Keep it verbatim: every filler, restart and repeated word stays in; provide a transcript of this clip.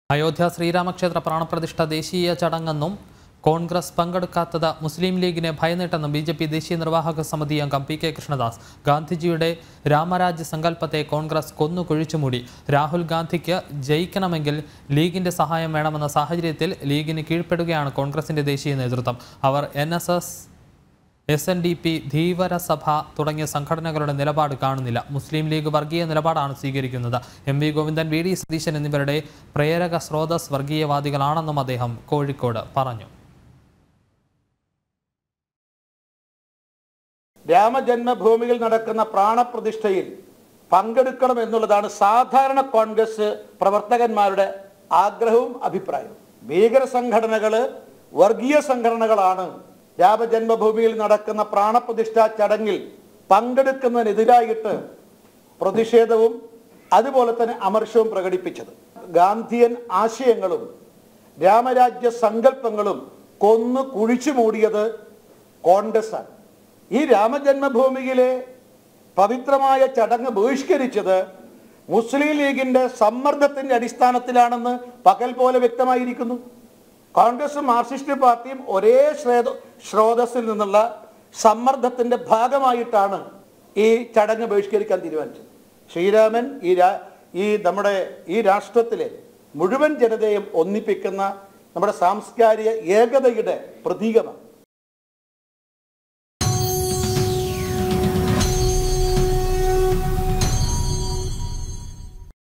അയോധ്യ ശ്രീരാമക്ഷേത്ര പ്രാണപ്രതിഷ്ഠ ദേശീയ ചടങ്ങെന്നും കോൺഗ്രസ് പങ്കെടുക്കാത്തത് മുസ്ലിം ലീഗിനെ ഭയന്നിട്ടെന്നും B J P ദേശീയ നിർവാഹക സമിതി അംഗം പി കെ കൃഷ്ണദാസ്. ഗാന്ധിജിയുടെ രാമരാജ്യ സങ്കല്പത്തെ കോൺഗ്രസ് കൊന്നു കുഴിച്ചുമൂടി. രാഹുൽ ഗാന്ധിക്ക് ജയിക്കണമെങ്കിൽ ലീഗിന്റെ സഹായം വേണമെന്ന സാഹചര്യത്തിൽ ലീഗിന് കീഴ്പ്പെടുകയാണ് കോൺഗ്രസിന്റെ ദേശീയ നേതൃത്വം. അവർ N S S, S N D P, ധീവരസഭ തുടങ്ങിയ സംഘടനകളുടെ നിലപാട് കാണുന്നില്ല. മുസ്ലിം ലീഗ് വർഗീയ നിലപാടാണ് സ്വീകരിക്കുന്നത്. M V Govindan, V D Satheesan എന്നിവരുടെ പ്രേരക സ്രോതസ് വർഗീയവാദികളാണെന്നും അദ്ദേഹം കോഴിക്കോട് പറഞ്ഞു. രാമജന്മഭൂമിയിൽ നടക്കുന്ന പ്രാണപ്രതിഷ്ഠയിൽ പങ്കെടുക്കണം എന്നുള്ളതാണ് സാധാരണ കോൺഗ്രസ് പ്രവർത്തകന്മാരുടെ ആഗ്രഹവും അഭിപ്രായവും. ഭീകര സംഘടനകള്, വർഗീയ സംഘടനകളാണ് രാമജന്മഭൂമിയിൽ നടക്കുന്ന പ്രാണപ്രതിഷ്ഠാ ചടങ്ങിൽ പങ്കെടുക്കുന്നതിനെതിരായിട്ട് പ്രതിഷേധവും അതുപോലെ തന്നെ അമർഷവും പ്രകടിപ്പിച്ചത്. ഗാന്ധിയൻ ആശയങ്ങളും രാമരാജ്യ സങ്കല്പങ്ങളും കൊന്നു കുഴിച്ചു മൂടിയത് കോൺഗ്രസ് ആണ്. ഈ രാമജന്മഭൂമിയിലെ പവിത്രമായ ചടങ്ങ് ബഹിഷ്കരിച്ചത് മുസ്ലിം ലീഗിന്റെ സമ്മർദ്ദത്തിന്റെ അടിസ്ഥാനത്തിലാണെന്ന് പകൽ പോലെ വ്യക്തമായിരിക്കുന്നു. കോൺഗ്രസും മാർക്സിസ്റ്റ് പാർട്ടിയും ഒരേ സ്രോതസ്സിൽ നിന്നുള്ള സമ്മർദ്ദത്തിന്റെ ഭാഗമായിട്ടാണ് ഈ ചടങ്ങ് ബഹിഷ്കരിക്കാൻ തീരുമാനിച്ചത്. ശ്രീരാമൻ ഈ രാ ഈ നമ്മുടെ ഈ രാഷ്ട്രത്തിലെ മുഴുവൻ ജനതയും ഒന്നിപ്പിക്കുന്ന നമ്മുടെ സാംസ്കാരിക ഏകതയുടെ പ്രതീകമാണ്.